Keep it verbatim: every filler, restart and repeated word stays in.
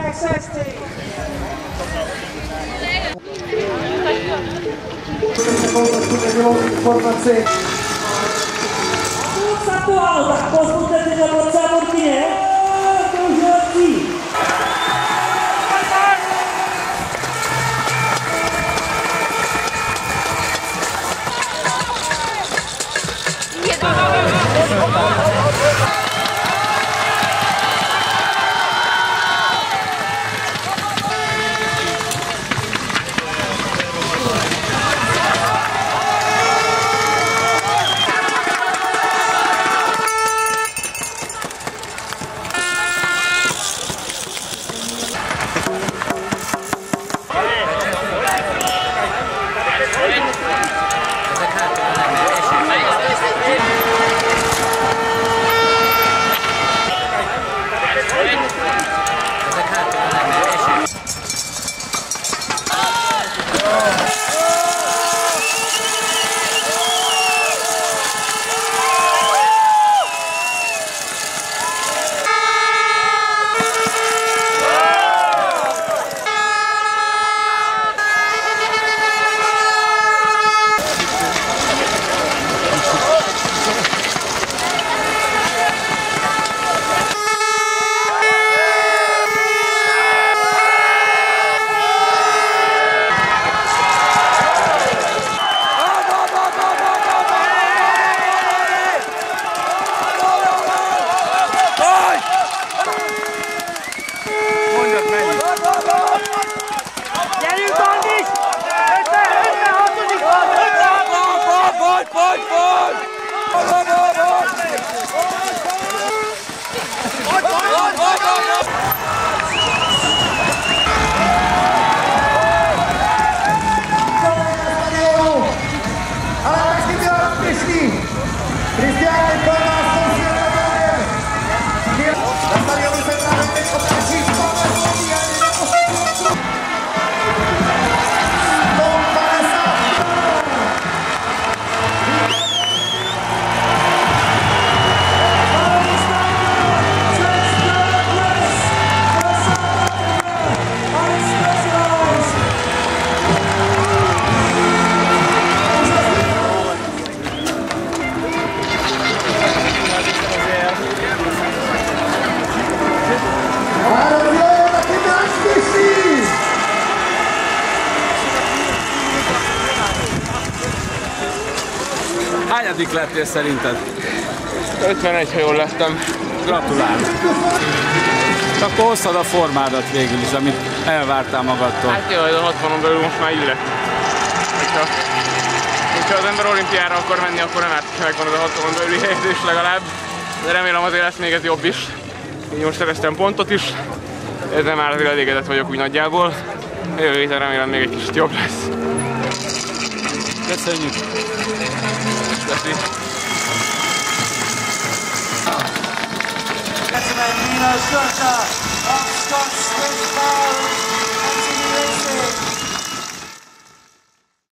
Satual, tak posłuchajcie tego podstawówki, nie? To już leci. Hányadik lettél szerinted? ötvenegy, ha jól lettem. Gratulálok! Akkor hoztad a formádat végül is, amit elvártál magadtól. Hát jó, a hatvanon belül most már illek. Hogyha, hogyha az ember olimpiára akar menni, akkor nem árt, megvan az a hatvanon belüli helyezés legalább. De remélem azért lesz még ez jobb is. Így most szereztem pontot is. Ezzel már azért elégedett vagyok úgy nagyjából. Jövő héten remélem még egy kicsit jobb lesz. Köszönjük! Köszi! Nino Scotta of Scotch Swiss Bowls. Continue racing.